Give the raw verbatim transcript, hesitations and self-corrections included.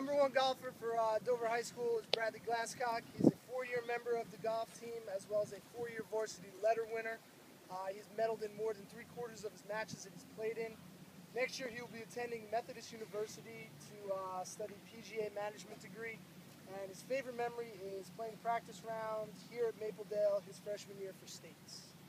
number one golfer for uh, Dover High School is Bradley Glasscock. He's a four-year member of the golf team as well as a four-year varsity letter winner. Uh, he's medaled in more than three quarters of his matches that he's played in. Next year he will be attending Methodist University to uh, study P G A management degree. And his favorite memory is playing practice round here at Mapledale his freshman year for states.